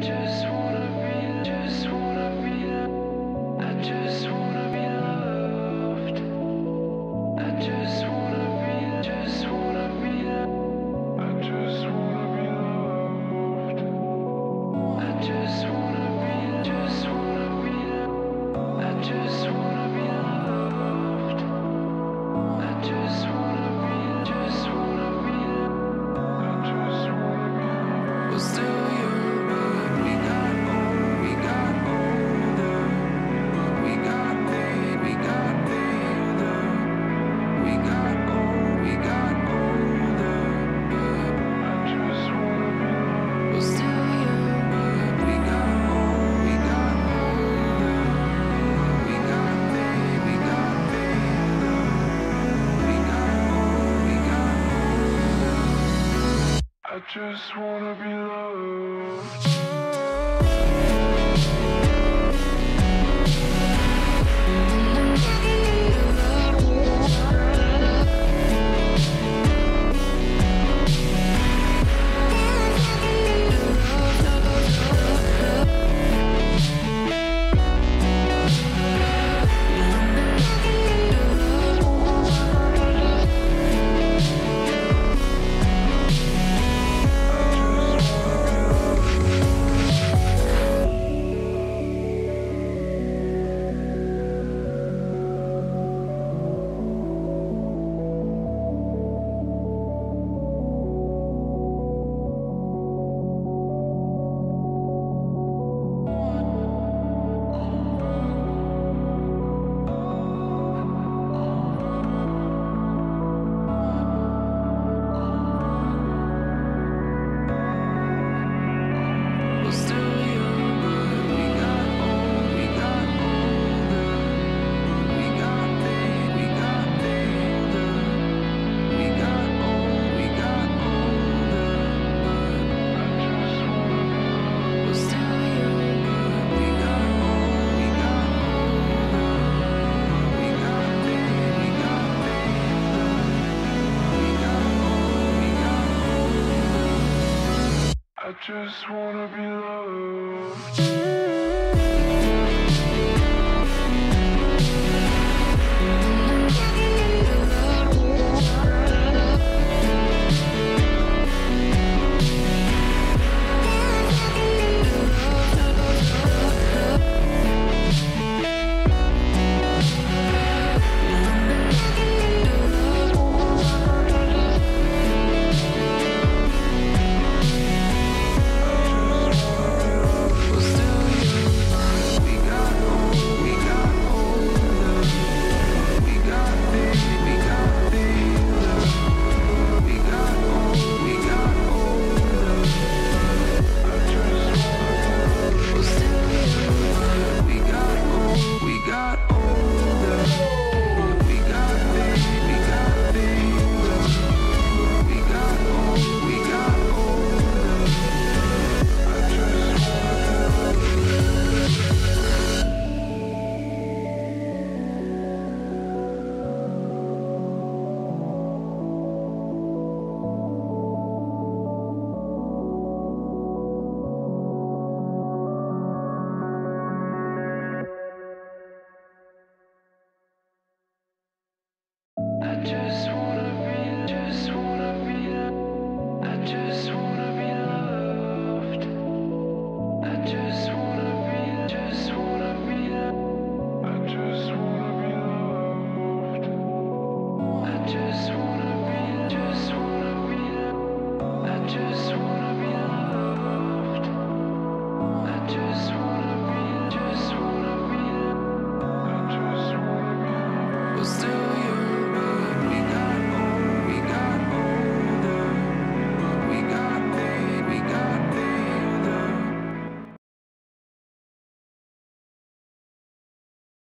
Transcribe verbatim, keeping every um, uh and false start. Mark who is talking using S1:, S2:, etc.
S1: just wanna be, just wanna be, I just wanna be loved. I just wanna be, just wanna be, I just wanna be loved. I just wanna be, just wanna be, I just wanna be loved. I just wanna be, just wanna be, I just wanna be loved. We're still young, but we got old, we got older. We got paid, we got paler. We got old, we got older. I just wanna be loved. We're still young, but we got old, we got older. We got paid, we got paler. We got old, we got older. I just wanna be loved. We're still young, but we got old, we got older. We got paid, we got paler. We got old, we got older. I just wanna be loved. We're still young, but we got old, we got older. We got paid, we got paler. We got old, we got older. I just wanna be loved.